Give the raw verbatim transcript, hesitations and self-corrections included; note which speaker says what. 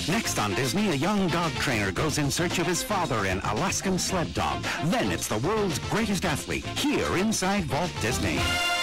Speaker 1: Next on Disney, a young dog trainer goes in search of his father, an Alaskan sled dog. Then it's the world's greatest athlete, here inside Walt Disney.